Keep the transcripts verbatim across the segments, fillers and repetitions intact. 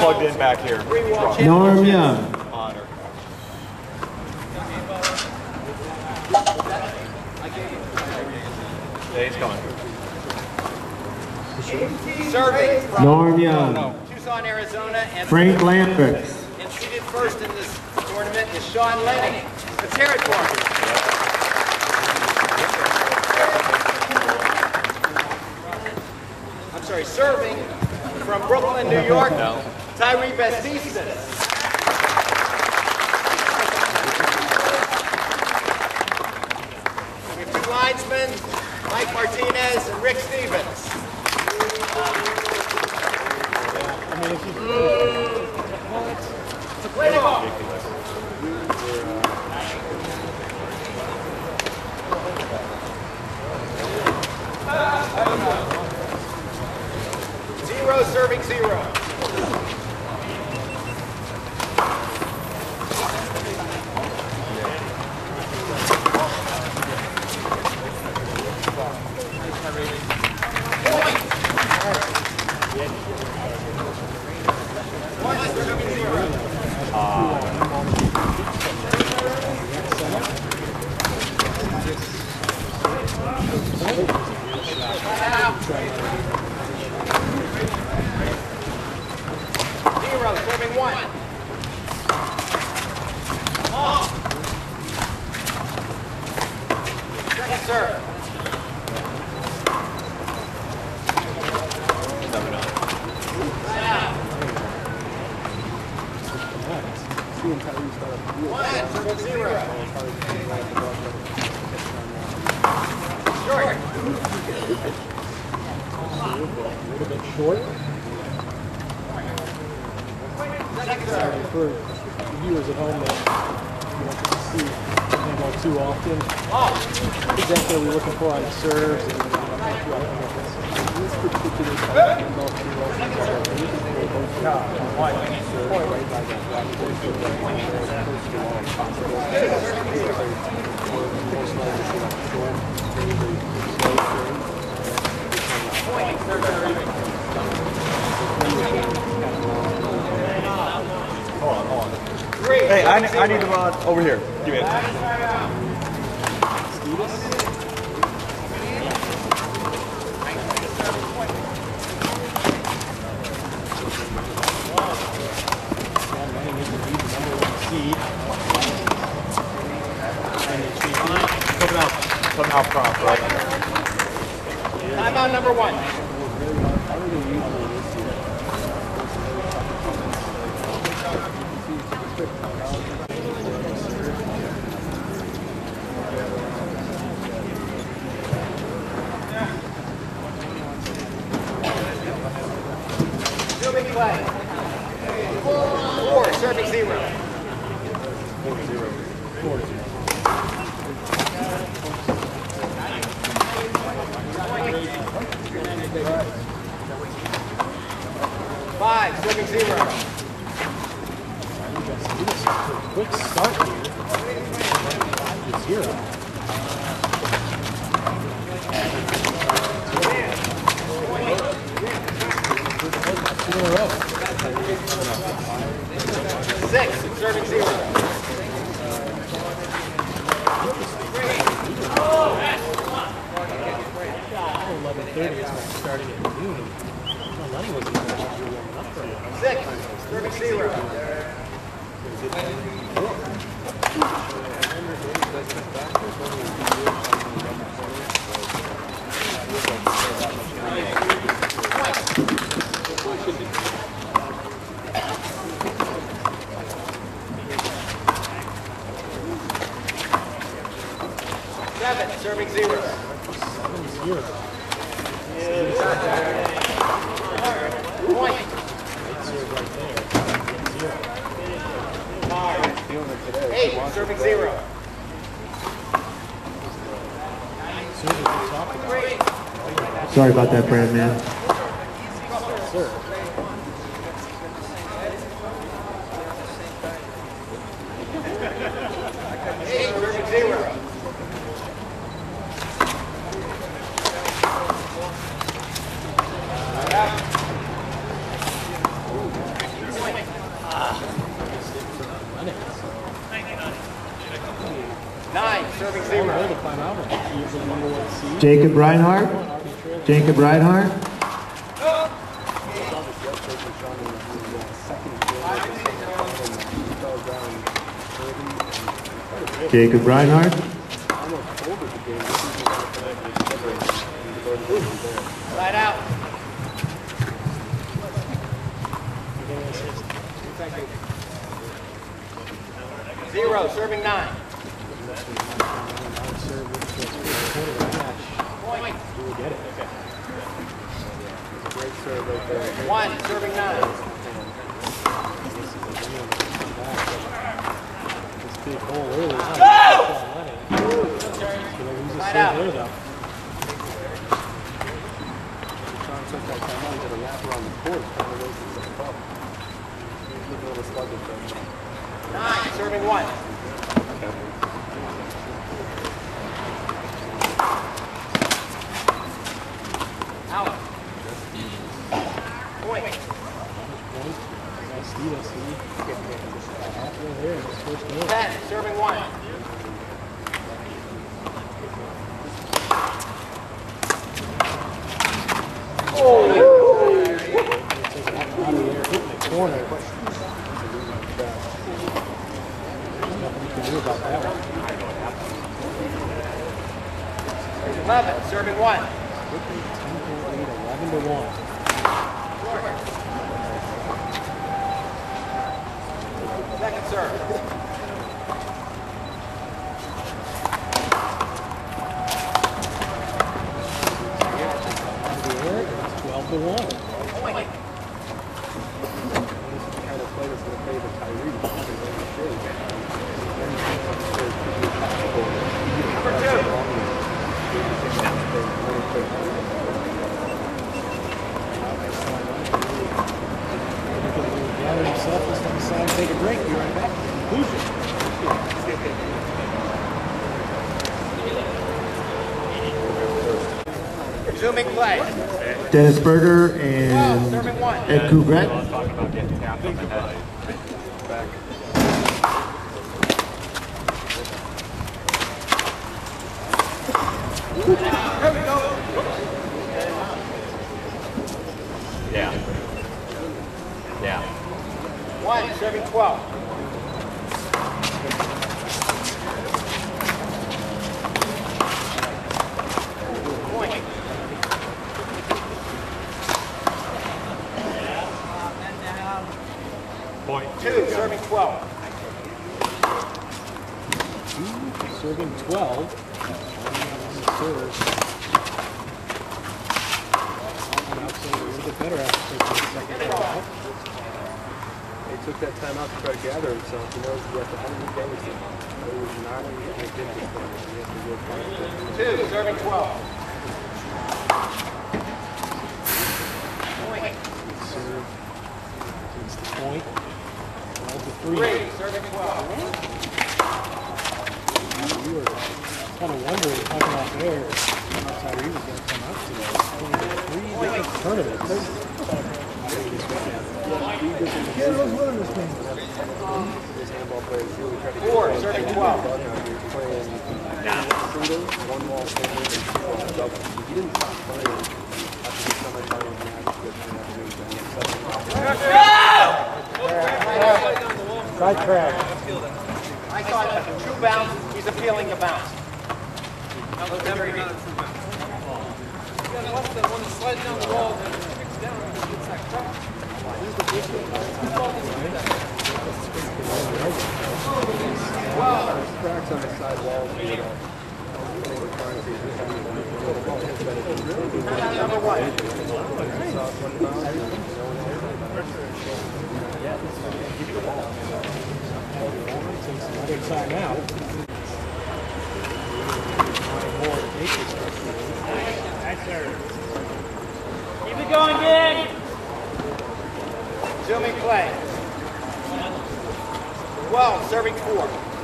plugged in back here. Norm Young. Honor. Yeah, he's coming. Serving from Norm Young. Tucson, Arizona, and Frank Lamprix. and seated first in this tournament is Sean Lennon. Let's hear it for him. I'm sorry, serving from Brooklyn, New York, No. Tyree Bestistas. We have two linesmen, Mike Martinez and Rick Stevens. Play the ball. Zero serving zero. Zero, serving one. Second serve. One, serving zero. Short. A little bit short. Second serve. For the viewers at home that you don't get to see handball too often, what exactly are we looking for on the serves? And, this particular handball too Hold on, hold on. Hey, I, I need to run over here. Give me it. Coming out, coming out front, right? Timeout number one. Serving play. Four, serving zero. Five, serving zero. quick start here. Zero. Two in a row. Six, serving zero. eleven thirty is starting at noon. Lenny wasn't even warming up for a while. Six, serving zero. Seven, serving zero. Seven zero. Point. Serve right there. Zero. Eight, serving zero. Serve we talked about. Sorry about that, Brad, man. Serve. Eight, serving zero. serving Hold zero. the timeout. He is the number one seed. Jacob Reinhardt. Jacob Reinhardt. Jacob Reinhardt. Side out. Zero, serving nine. Point. One, serving nine. This big hole early. Side out. Took that time out, he did a lap around the court, kind of raises the cup. He's looking a little sluggish right now. Nine, serving one. Out. Point. Nice lead, I see. Halfway there, in his first game. Ten, serving one. Out of there, hitting the corner. There's nothing you can do about that one. Eleven, serving one. ten point eight, eleven to one. Second serve. Out of the air, it's twelve to one. Point. This is the kind of play that's going to favor Tyree. Number two. Gather himself, let's step aside and take a break. Be right back. Conclusion. Resuming play. Dennis Berger Twelve, and serving one. Ed Kugret. Yeah. Yeah. One, serving twelve. Point. Point. Two, serving twelve. Serving twelve. Serve. A little bit better after taking the second ball out. He took that time out to try to gather himself. He knows he has to hundred days. He was not going to get this one. He has to work hard. Two, serving twelve. Point. Serve. Takes the point. twelve to three. Three, serving twelve. We were kind of wondering, talking off air, how Tyree was going to come out today. Only three different tournaments. Four, serving twelve. One ball single and two ball double. He didn't stop playing after he semifinal match. Sidetrack. I thought true bounce, he's appealing the bounce. Cracks on the side walls. Number one. Takes another time out. Keep it going, Dig. Resuming play. twelve, serving four.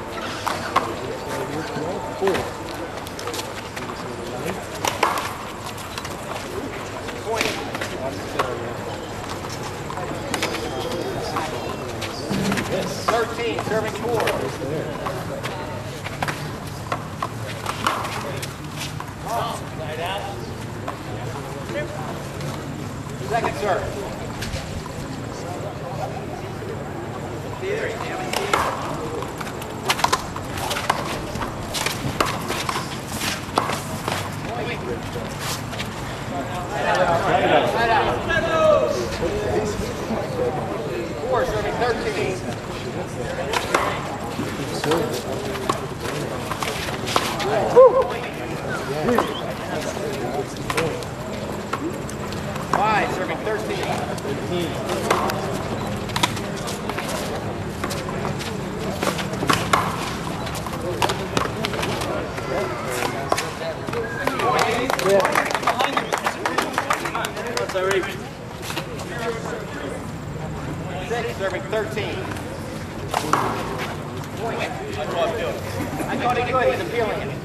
Point. thirteen, serving four. Second serve. Four, serving thirteen. Five, serving thirteen. Six, serving thirteen. I thought he could, he's appealing it.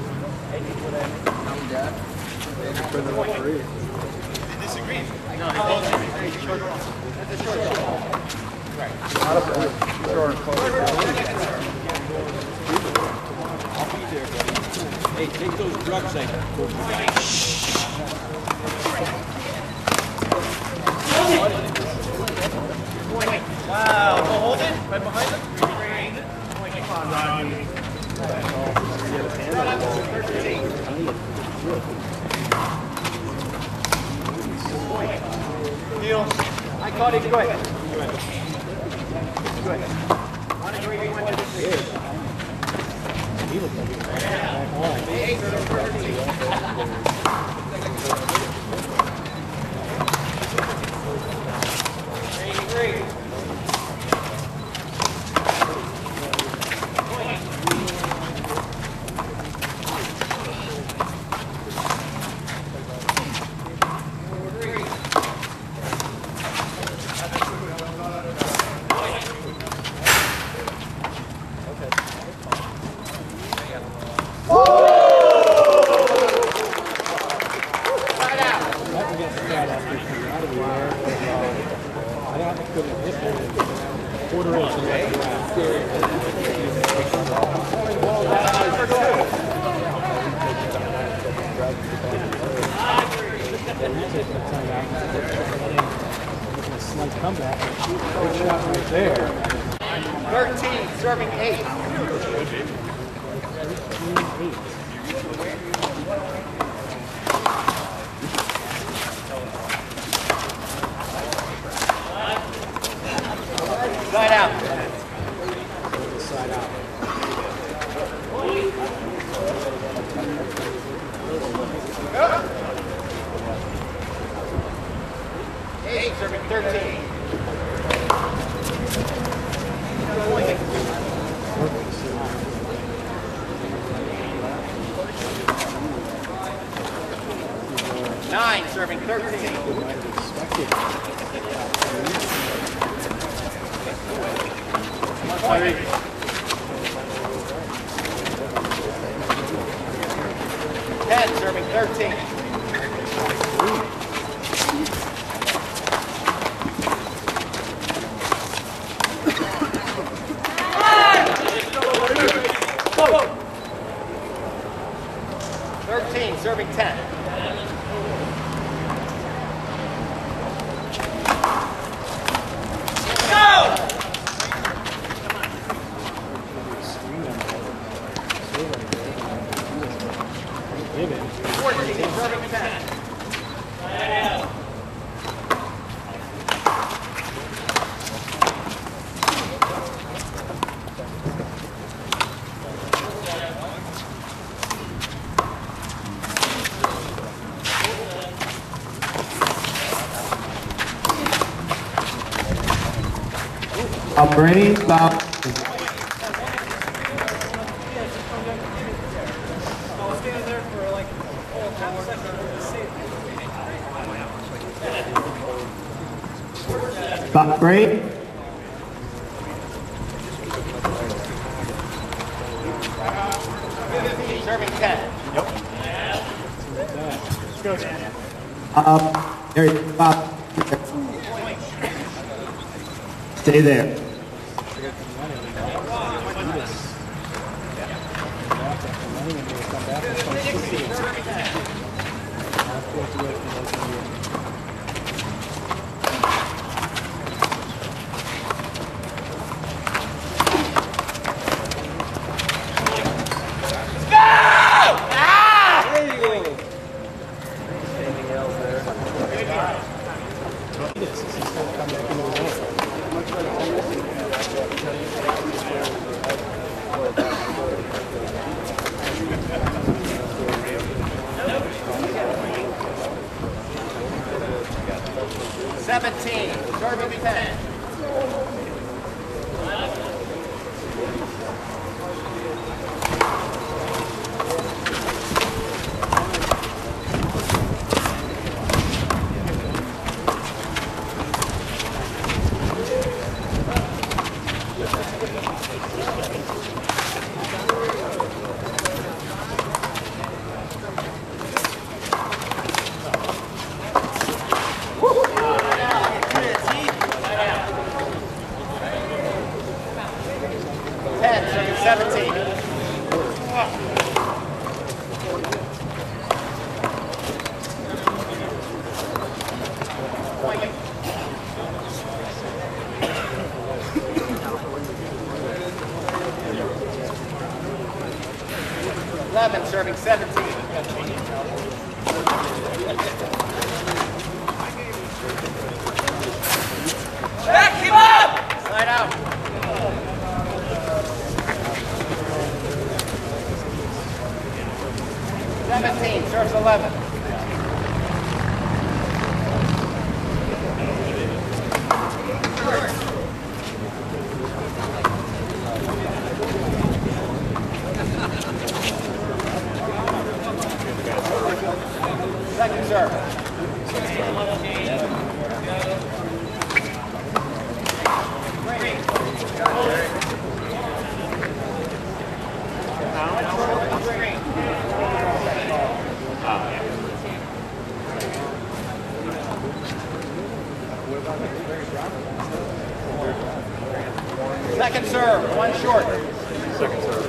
Hey, take those drugs out. Wow, hold it right behind him. Come on, Rodney. Deal. I caught it good. Good. On a great one to the three. He looked like he was back on. Eight, thirteen. Comeback. Good shot right there. thirteen, serving eight. Side out. Side out. Eight, serving thirteen. Nine, serving thirteen. Ten, serving thirteen. Thirteen, serving ten. fourteen, serving ten. Brady, stop. Stop, Brady. Serving ten. Yep. Go, Dan. Up. There you stop. Stay there. points away from those Indians. seventeen, serving ten. ten, serving seventeen. eleven, serving seventeen. Back him up! Slide out. seventeen, serves eleven. Second serve. Second serve, one short. Second serve.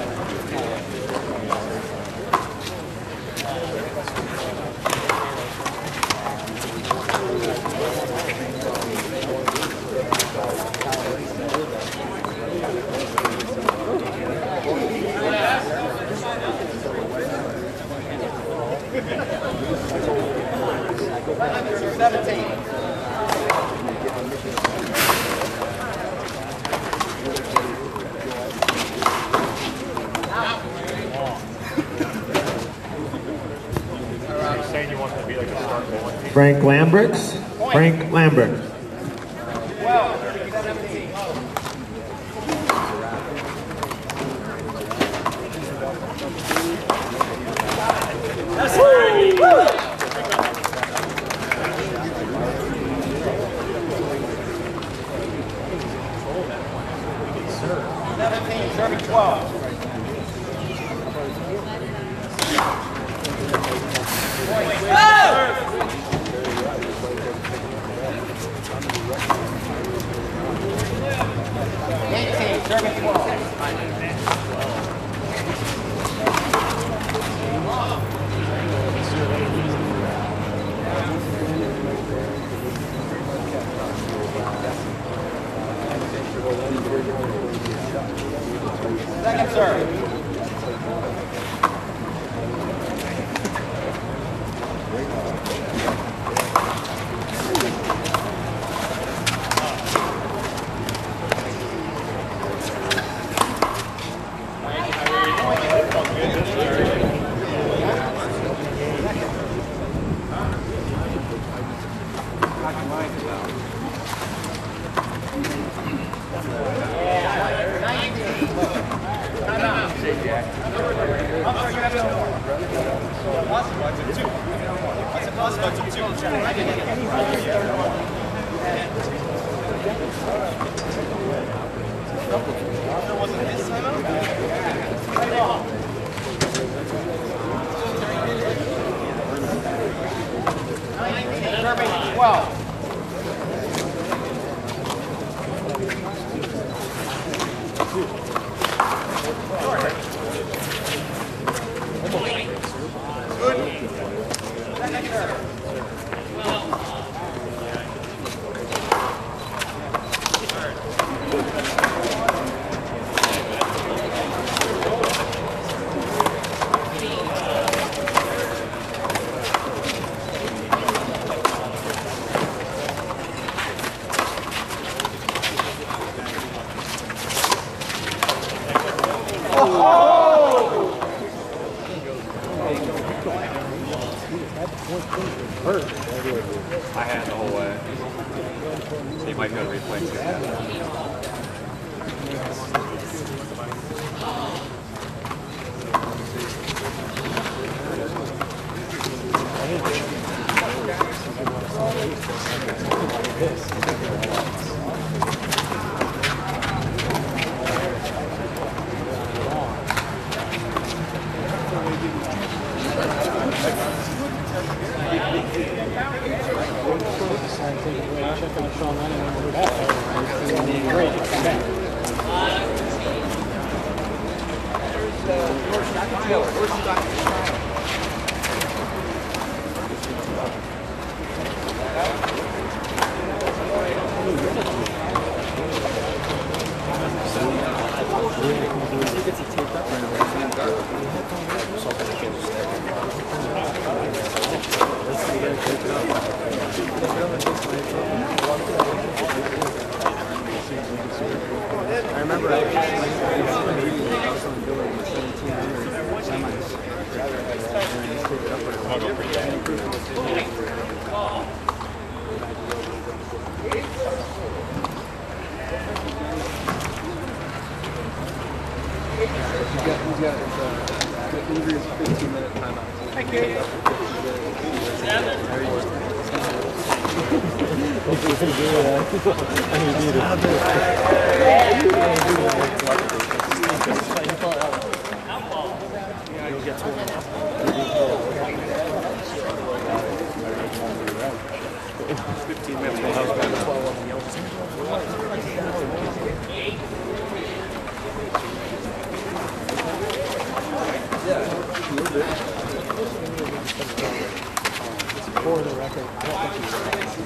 seventeen. Frank Lamberts. Frank Lambert. twelve, seventeen. seventeen, serving twelve. eighteen, serving twelve. Second serve. Serving twelve. Second I had the whole way. So you might go to replay too. Check on Sean Lennon when we're back. Great, come back. I remember I was on the building in seventeen hundred semis. I'll go for He's got, he's got uh, the Ingrid's fifteen minute timeout. Hi, Kate. fifteen minutes. Yeah, a little bit. For the record, I don't think he's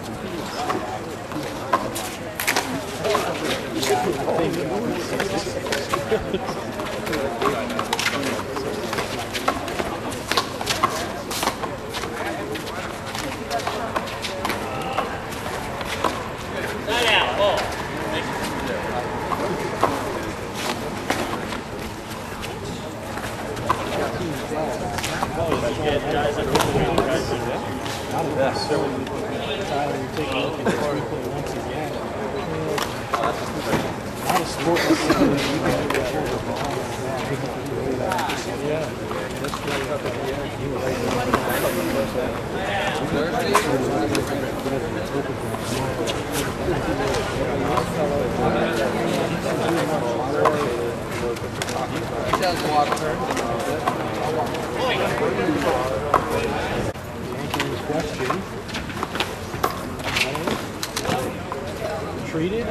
treated.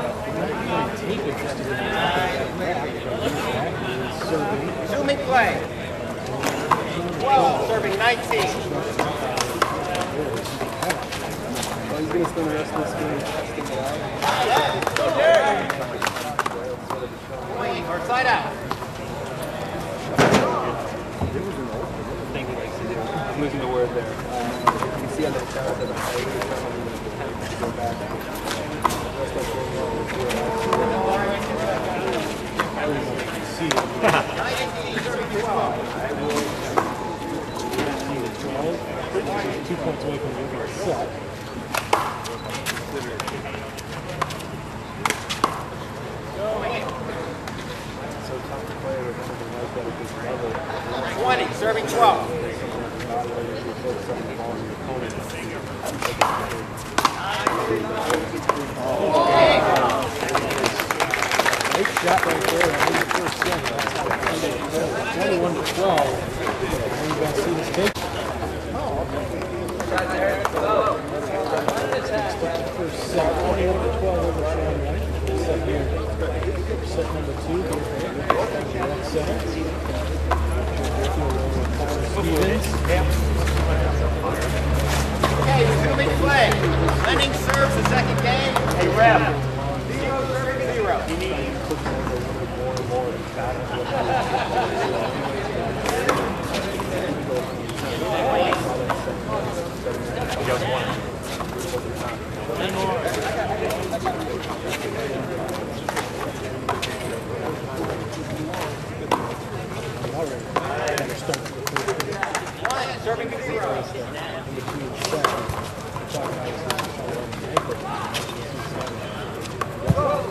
Resuming play. twelve, serving nineteen. Well, he's going to spend the rest of this game testing it out. Or side out. I'm losing the word there. Uh, you see on the chart that I'm to go back. See it. Two points away from you being set. So tough to play with something like that at this level. twenty, serving twelve. Nice shot right there on the first set. twenty-one to twelve. Are you going to see this big? First set, twenty-one to twelve over Sean Lennon. Set here. Set number two. Seven. Stevens. Okay, resuming play. Lenning serves the second game. Hey, ref. Zero serving zero.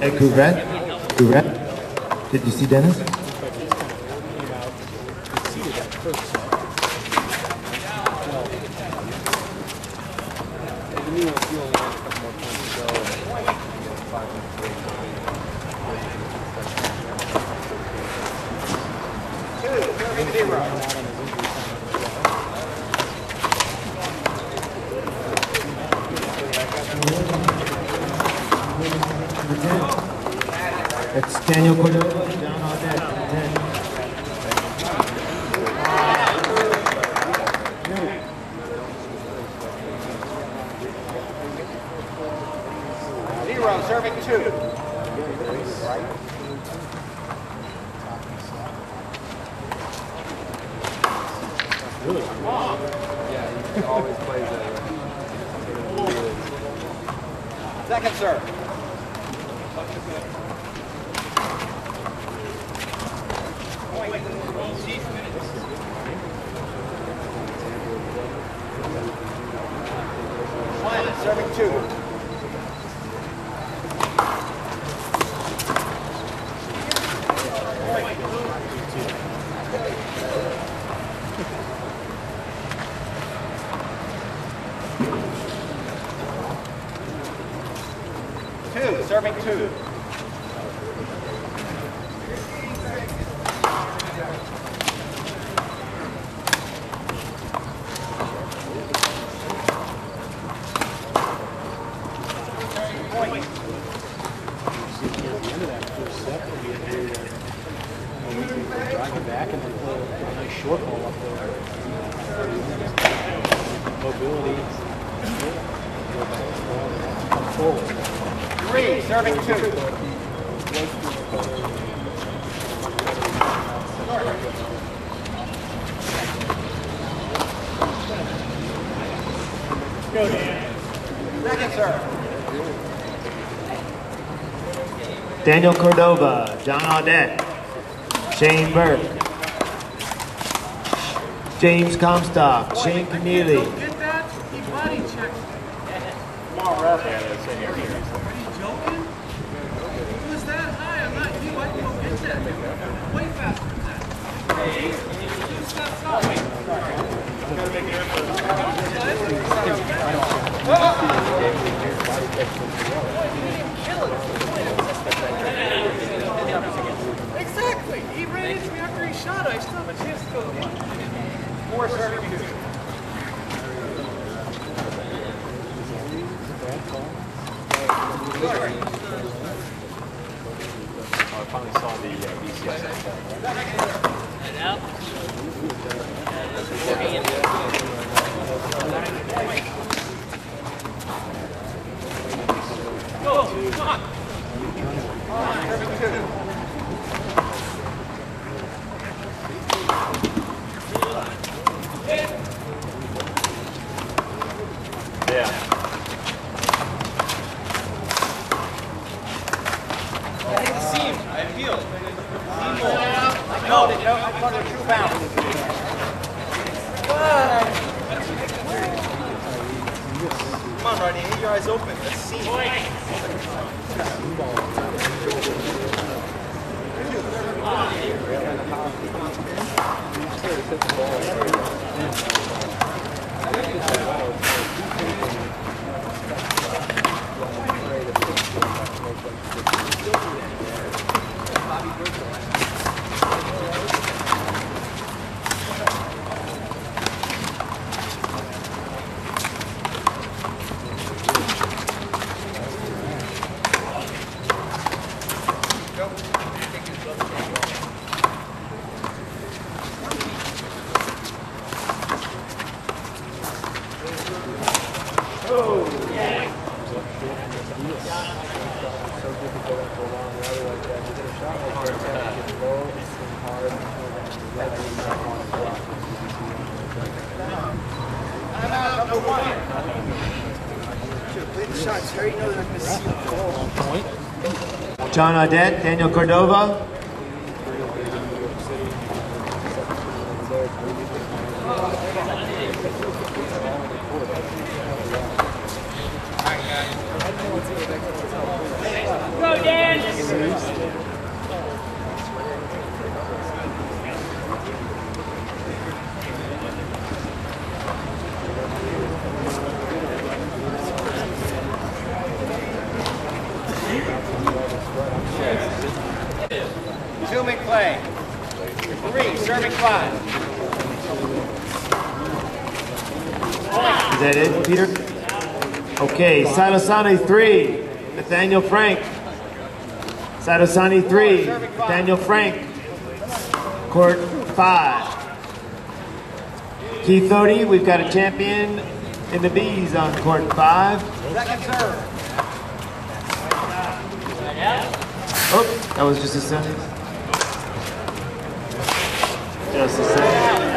Hey, Couvret? Couvret? Did you see Dennis? Came out, conceded that first set. Well, the new one, you only had a couple more points to go. And you know, five minutes later. Two, serving zero. It's Daniel Cordova, down on that, ten. Zero, serving two. Yeah, he always plays that way. Second serve. One, serving two. Two, serving two. Driving back and then play a nice short ball up there. Mobility. Come forward. Three, serving two. Go, Dan. Second serve. Daniel Cordova, John Audette, Shane Burke, James Comstock, Shane Keneally. Get that? He body checked. Come on, ref. Are you joking? It was that high. I'm not you. I can go get that. Way faster than that. Two steps up. Exactly. He ran into me after he shot. I still have a chance to go to the one. Four, serving two. I finally saw the uh, B C S. Serving two. Yeah. I hit the seam. I feel it. Seam ball. I called it, you know, I called it a true bounce. Come on, Rodney, keep your eyes open. Let's see. John Audette, Daniel Cordova, Go, Dan. serving play. Three, serving five. Is that it, Peter? Okay, Sadosani three, Nathaniel Frank. Sadosani three, Nathaniel Frank. Court five. Keith Thody, we've got a champion in the B's on court five. Second serve. Oh, that was just a sentence. Just a sentence.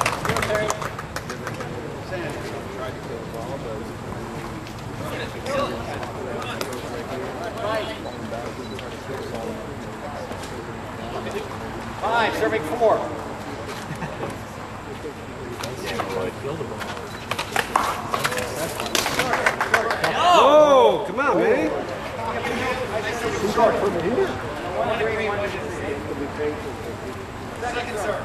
Five, serving four. Whoa, come on, man. Second serve.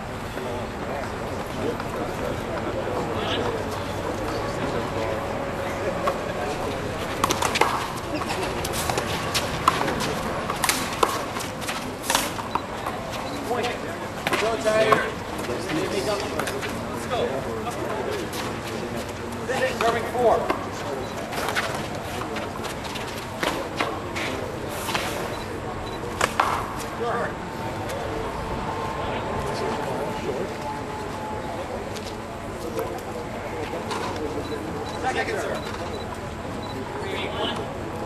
Point. Go tired. Let's go. Six, serving four. Second serve. Three, one.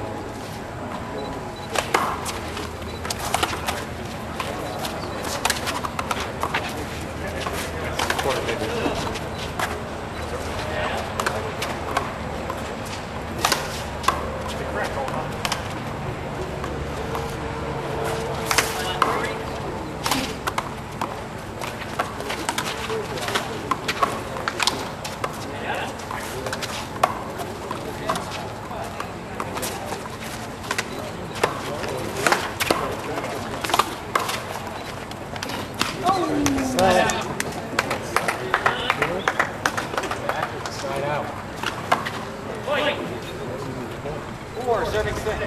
Four, serving six.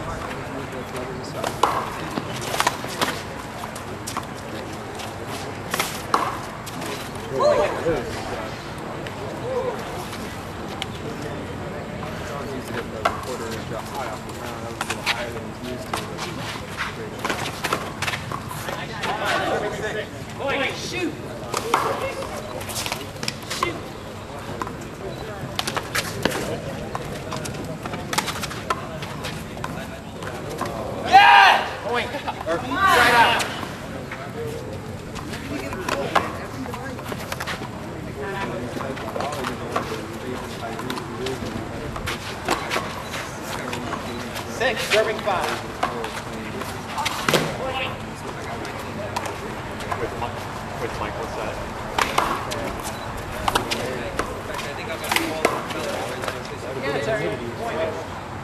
Point, shoot! Shoot! Yeah! Point. Or right out. Six, serving five. With Mike, what's that? Yeah, it's already point.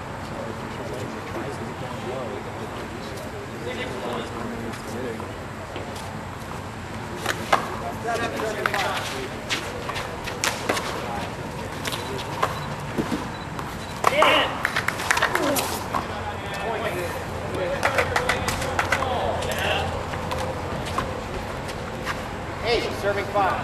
Seven, serving five. Ten. Eight, serving five.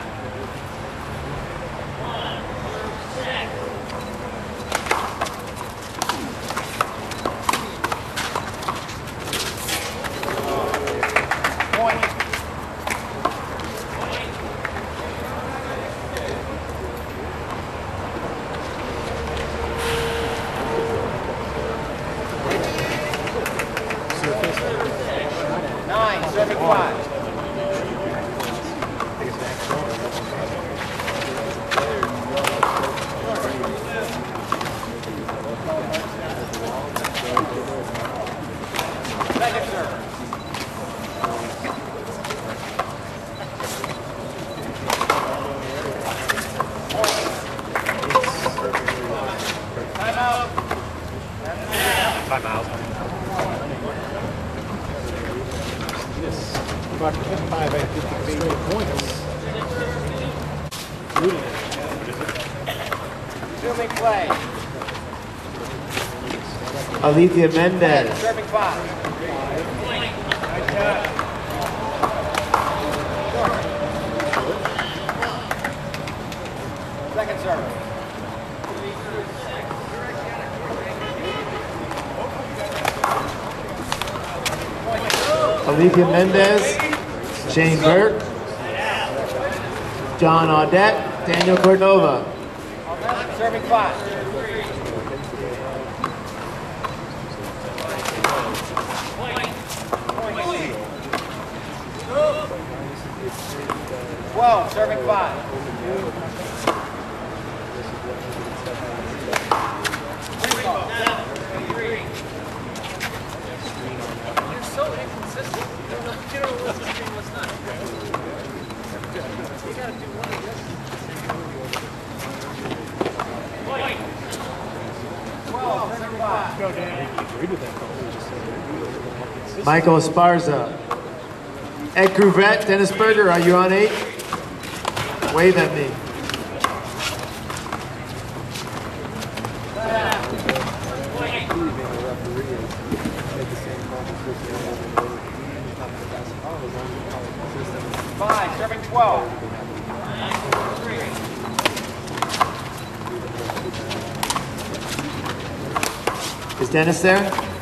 Point. Nine, serving five. Second serve. Time out. Time out. About five, I think, straight points. Resuming play. Alethea Mendez. Serving five. Olivia Mendez, Shane Burke, John Audette, Daniel Cordova. Serving five. Twelve, serving five. You're so inconsistent. You don't know, you don't know what's this game, what's not. You gotta do one of this. Michael Esparza. Ed Cruvette, Dennis Berger, are you on eight? Wave at me. Five, serving twelve. Is Dennis there?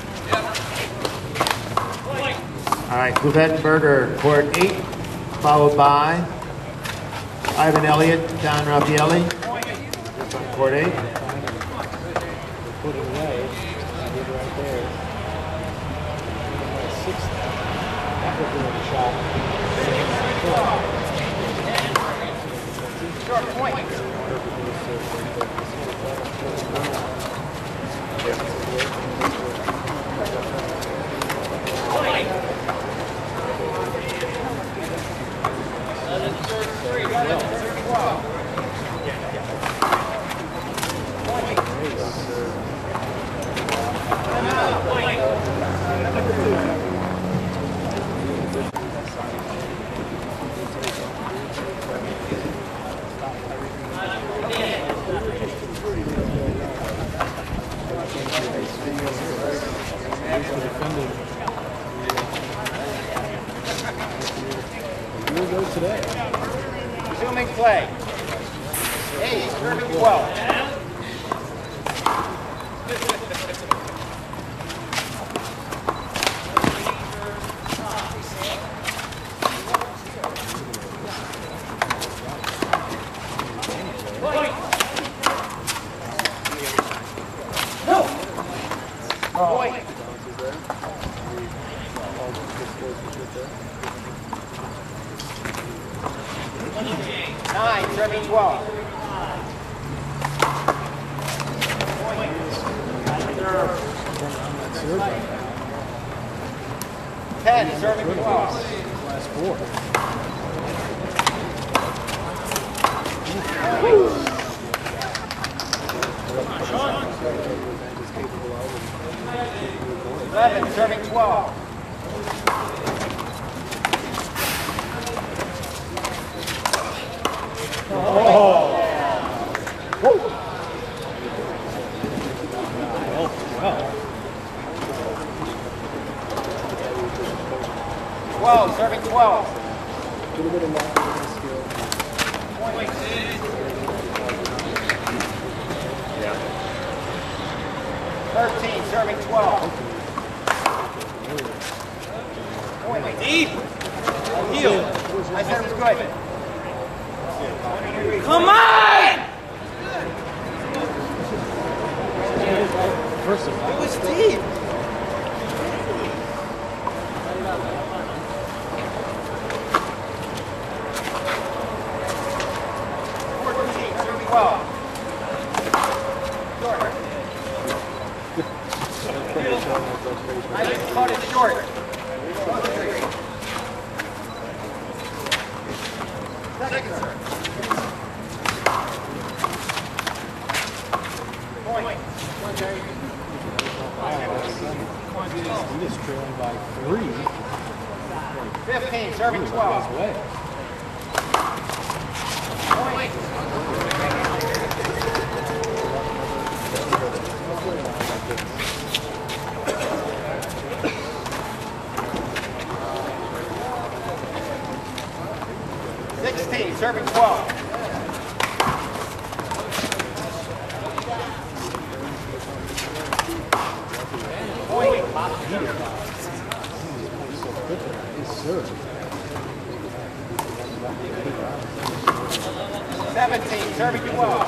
All right, Cruvette and Berger, court eight, followed by Ivan Elliott, Don Raffaelli, on court eight. Put it away. I did right there. Six. That would be a shot. Short point. Resuming play. Eight, serving twelve. Point. Nine, serving twelve. Ten, serving twelve. Last four. Eleven, serving twelve. Twelve, serving twelve. A little bit of long skill. Thirteen, serving twelve. Point. Deep. Heel. I said it was good. Come on! First of all, It was deep. Fourteen, serving twelve. Short. I just caught it short. Second serve. Point. he is trailing by three. Fifteen, serving twelve. His way. Point. Sixteen, serving twelve. Point. seventeen, serving twelve.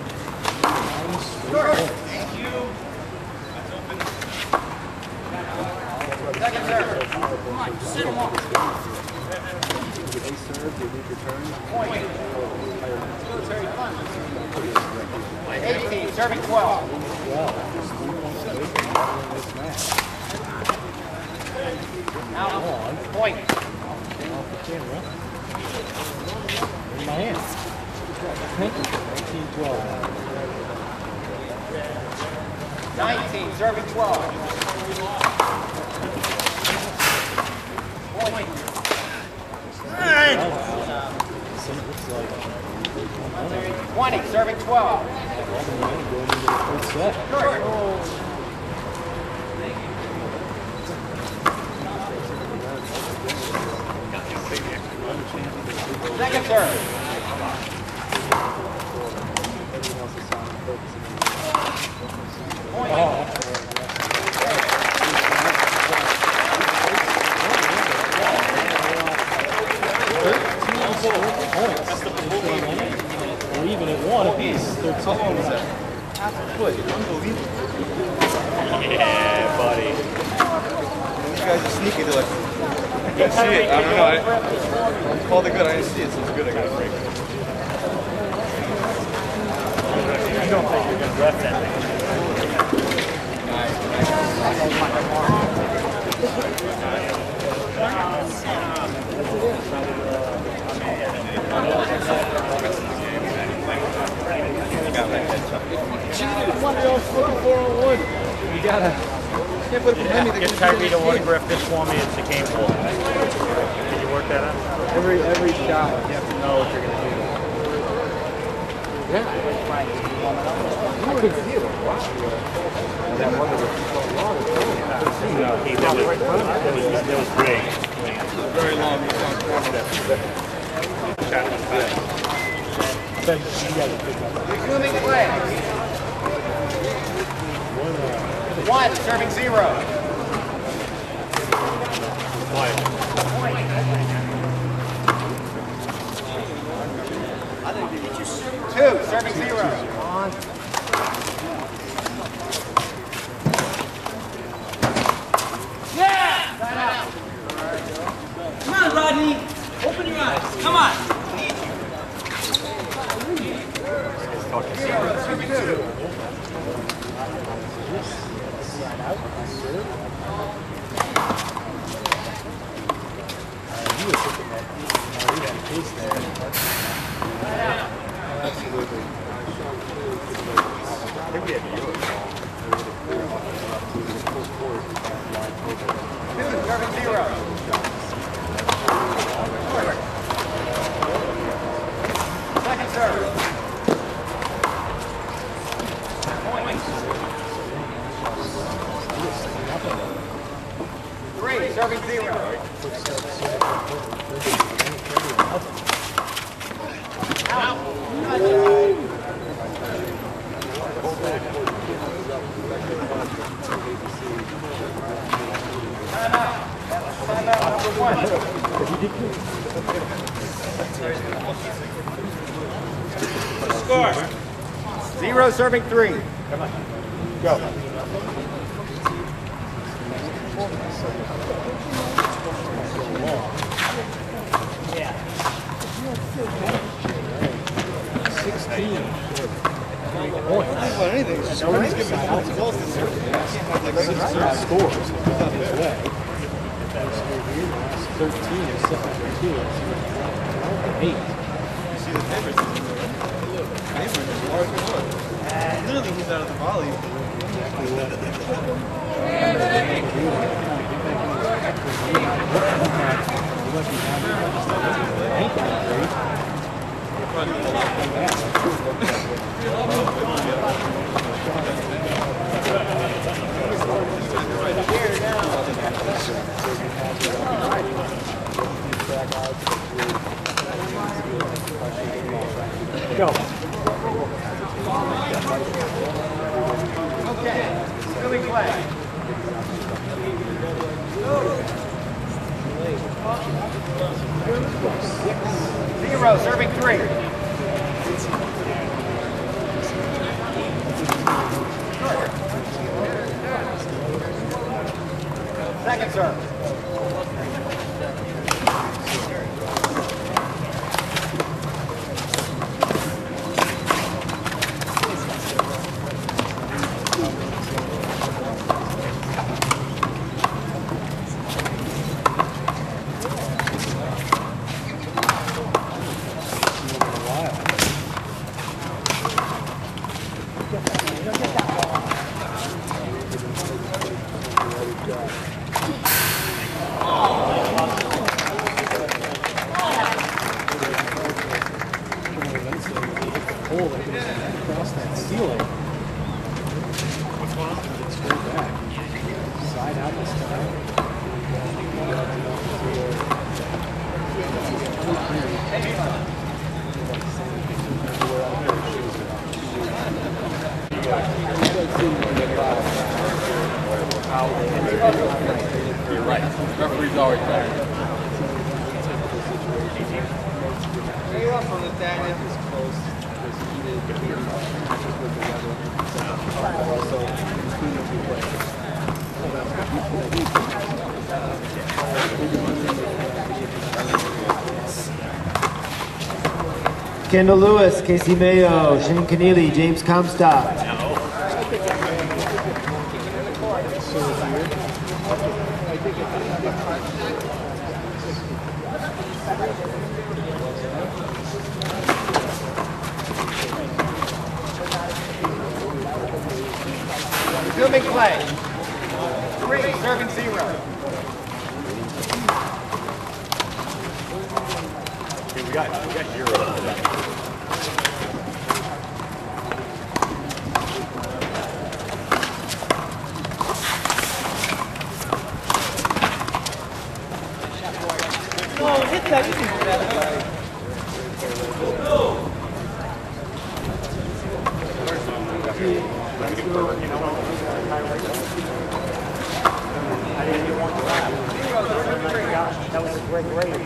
Thank you. Second serve. Come on, sit them off. Point. eighteen, serving twelve. Out. Point. In my hand. nineteen twelve. nineteen, serving twelve. Point. twenty, serving twelve. Second serve. Point. We're even at one apiece. How long was that? Half a foot. Unbelievable. Yeah, buddy. These guys are sneaky. They're like, I didn't see it. I don't know. I called it good. I didn't see it, so it's good. I got to break it. You don't think you're going to ref that thing? You gotta. Can't put it behind me. Get Tyree to autograph this for me. It's a game ball. Can you work that out? Every every shot, you have to know what you're gonna do. Yeah. I could feel it. That one that was so long. No, he, that, was, that, was, that was great. Very long. Shot was fast. Resuming play. One, serving zero. Two, serving zero. Yeah! Come on, Rodney. Open your eyes. Come on. Zero, serving two. Absolutely. Serving zero. Second serve. Three, serving zero. Out. Number one. Score. Zero serving three. Come on. Go. sixteen. Well, anything. Just nobody's giving false goals to serve. You can't have like six serve scores. thirteen is seven for two. Eight. You see the difference? Look, Neighbor is large as well. Literally, he's out of the volley. Go. Okay. Moving play. zero, serving three. Second serve. hole that goes across that ceiling. What's going on? It's straight back. Side out this time. You're right. Referee's always better. You're up on the Daniel. Kendall Lewis, Casey Mayo, Shane Keneally, James Comstock. Resuming play. Three, serving zero. Okay, we got, we got zero. No, hit that. You can do that. That was a great grade.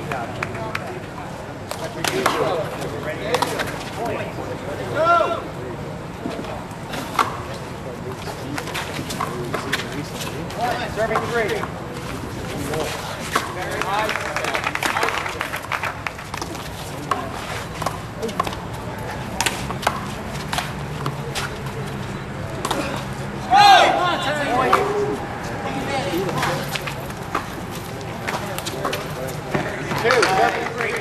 Serving three. Two, serving three.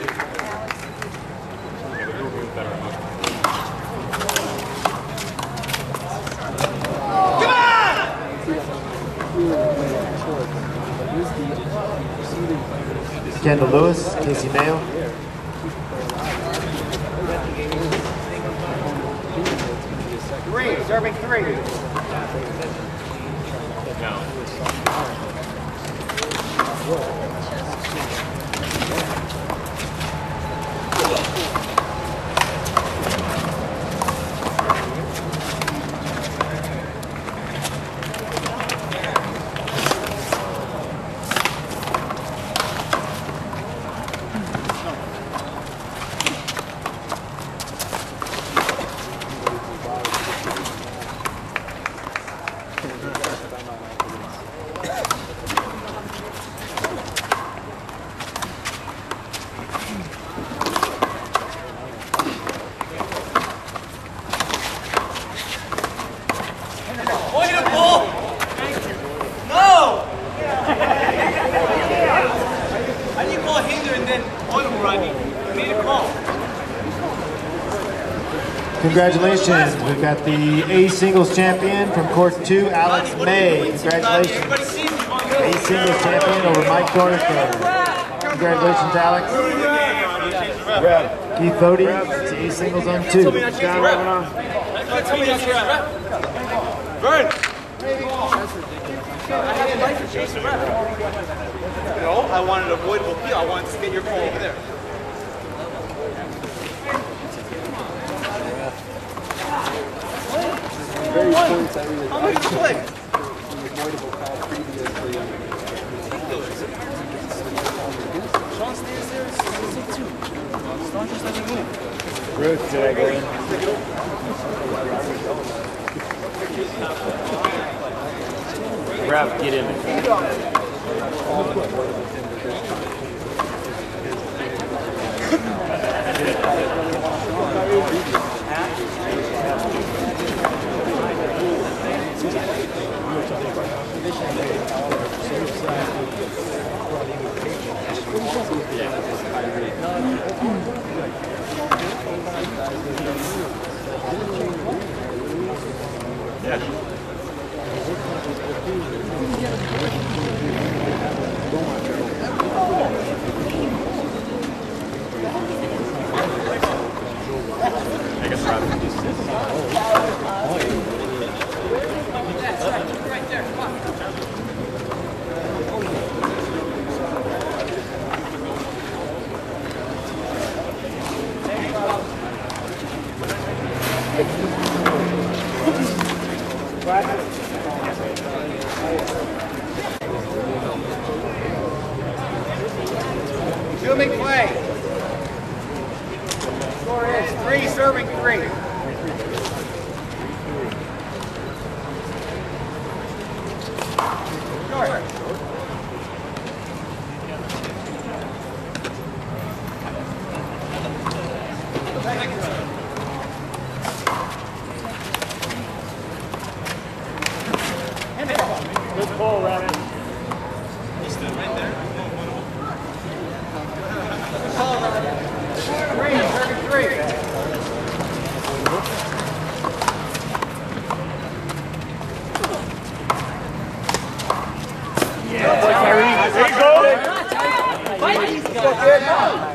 Kendall Lewis, Casey Mayo. Three, serving three. Point the ball! No! I didn't call hinder and then point him, Rodney. I made a call. Congratulations, we've got the A singles champion from court two, Alex May. Congratulations. Everybody sees me on A singles champion over Mike Thornton. Congratulations, Alex. Keith Fody, it's A singles on two. Burn! No, I wanted an avoidable peel. I wanted to get your ball over there. Very points, I mean, How many play? the avoidable foul previously. Sean stays there, six two. Ruth, did I go in? Ralph, get in. I guess Rob can just sit. Right there, come on. Zooming play. Score is three, serving three. Short. Good pull, Ralph. Three, serving three. There you go. Fight these guys.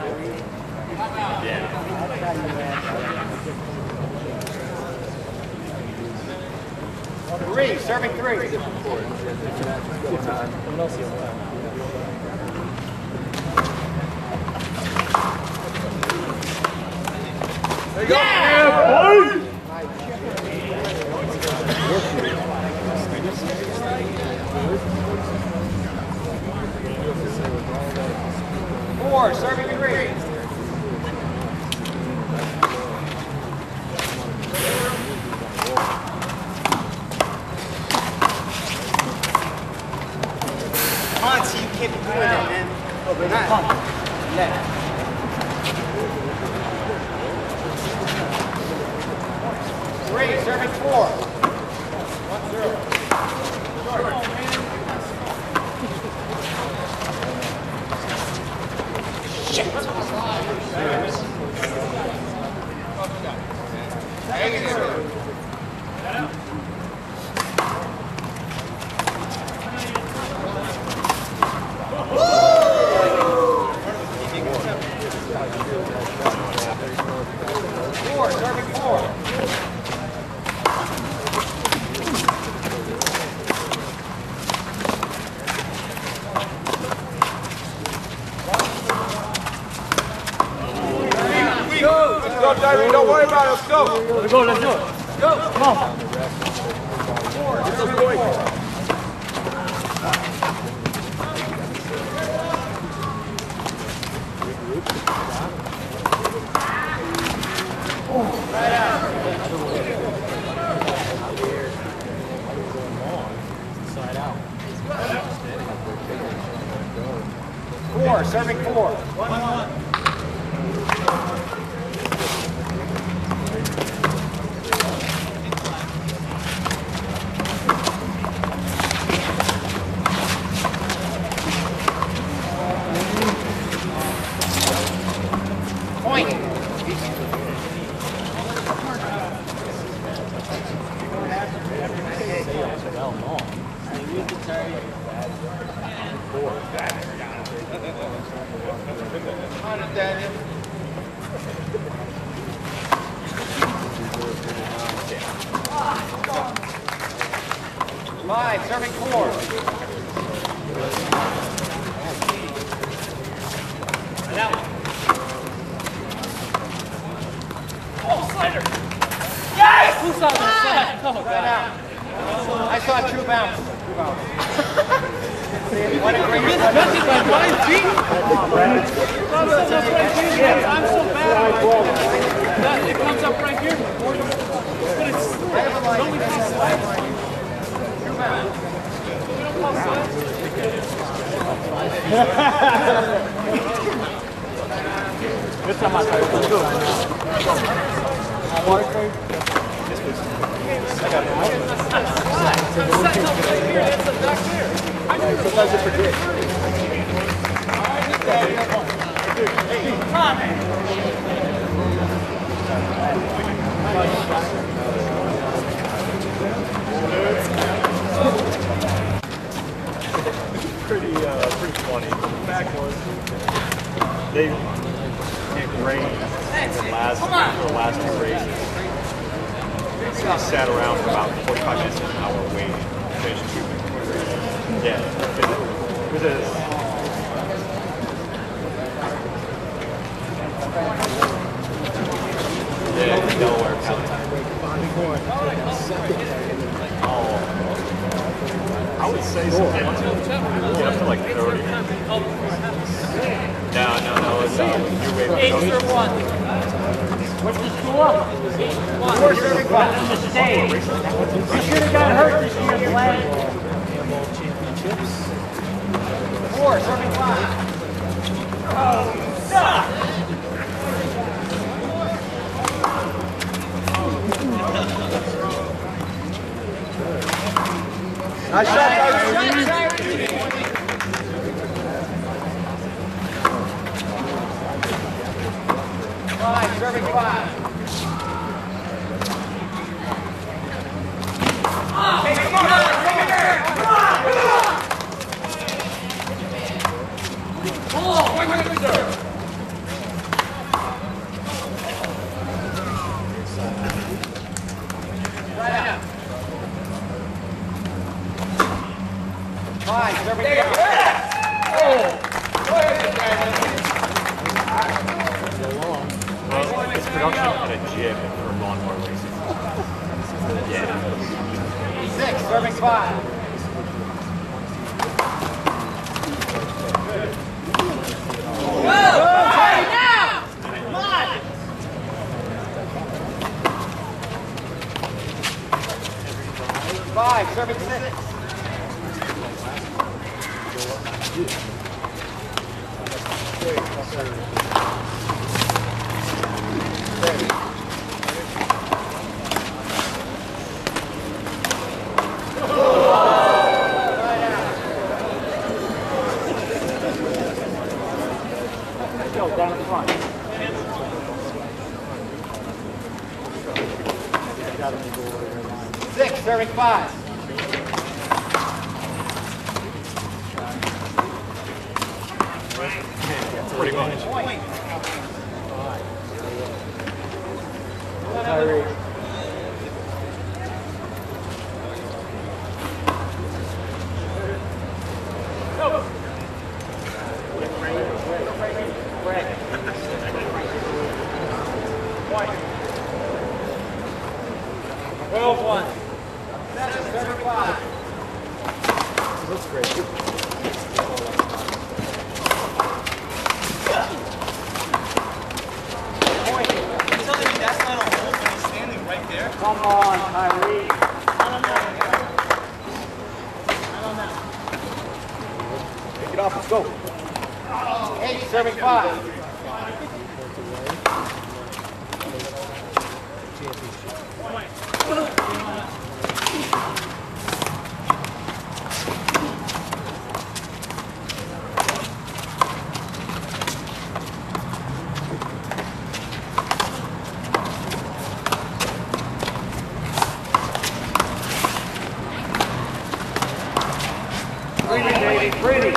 Three, serving three. Four, serving three. Come on, see, you can't be doing that, man. Come on. Yeah. Three, serving four. One, zero. Four, serving four. Let's go, Diamond. Don't worry about it. Let's go. Let's go, let's do it. Go. Come on. Four, serving four. One, one. Point. On it, Daniel. Five, serving four. That one. Oh, slider. Yes! Who saw that? Oh, Right out. I saw true bounce. True bounce. What a great Missed Messi by five feet. I'm so bad. comes up right here. But it's only costs less. You don't cost less. Good time out there. Let's go. Sometimes you forget. Come on, man. Pretty, uh, pretty funny. The fact was, they it rained the last, for the last two races. So we sat around for about forty-five minutes, an hour waiting to finish shooting. Yeah, it was a, yeah, Delaware County. Oh, I would say so. Yeah, up to like thirty. No, no, no, it's uh, new wave. Eight for one. What's the score? Four serving five. That's a mistake. You should have got hurt this year, Glenn. Four serving five. Oh, stop! Nice shot, guys. Five serving five. Hey, come on, come on, come on, come on! Oh, wait, wait, wait, sir. Right out. Five serving five. Oh! Well, it's production at a gym for lawnmower racing. Yeah. Six serving five. Five, serving six. Go down in front. Six, serving five. Pretty much. Tyree. twelve one. Seven, serving five. That's great. You're telling me that's not a hole when he's standing right there? Come on, Tyree. Take it off, let's go. Eight, serving five. Pretty, baby, pretty.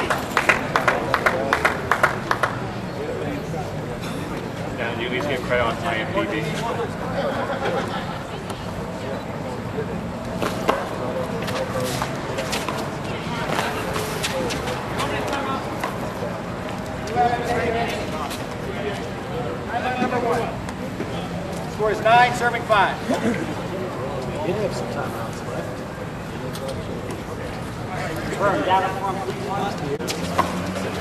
Yeah, you at least get credit on I M D B. Score is nine, serving five. You did have some timeouts left. Burn down in front, please.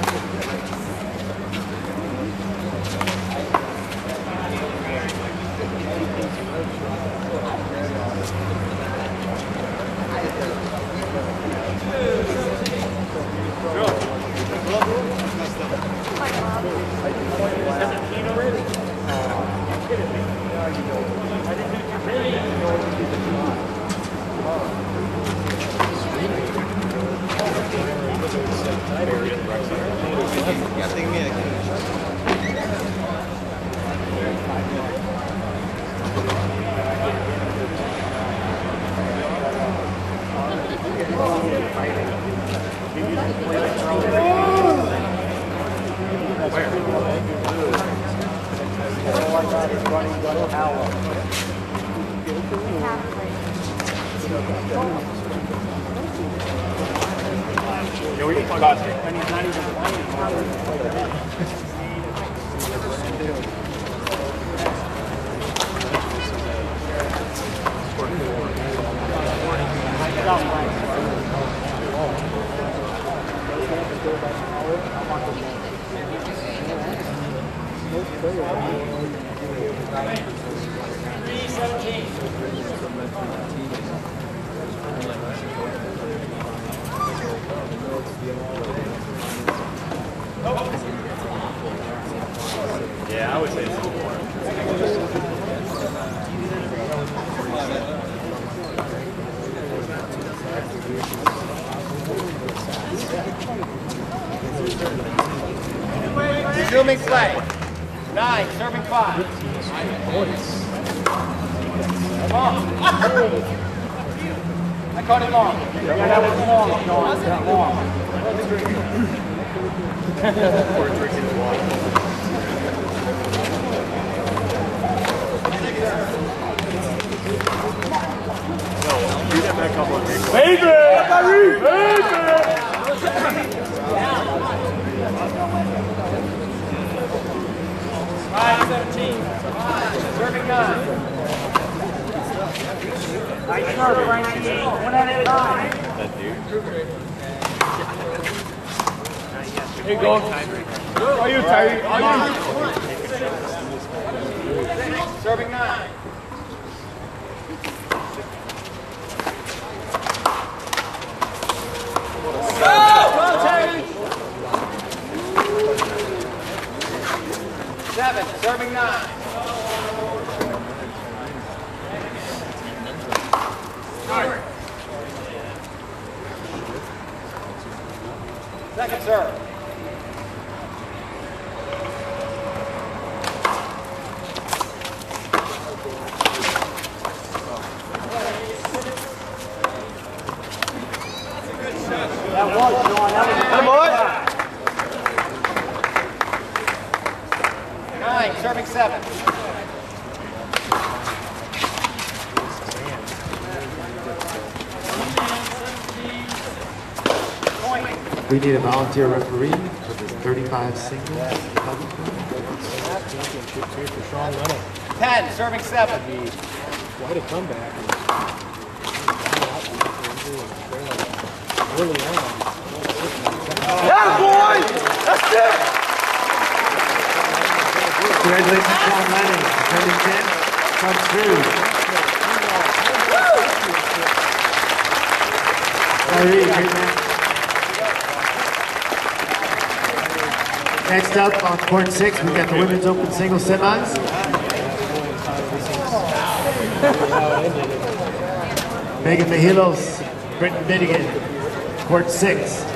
take me, I can. Yeah, we can talk about it. And he's not even three seventeen. Yeah, I would say it's more. Resuming play. Nine, serving five. Long. I caught it long. Yeah, that was long, John. That long. Or drinking the water. No, do that back up on me. Baby! five seventeen. Serving nine. Nice serve, Frankie. One at a time. That dude. Here you go. Are you tired? Are you? Serving nine. Go! Go, Terry! Seven, serving nine. Second serve. That was, John. That was a good shot. Nine, serving seven. We need a volunteer referee for the thirty-five singles. Championship too for Sean Lennon. Ten, serving seven. Quite a comeback. Early on. Yeah, boy! That's it! Congratulations, Sean Lennon. Number ten comes through. Kyrie, great match. Next up on court six, we've got the women's open singles semis. Megan Mahilos, Britton Binnigan, court six.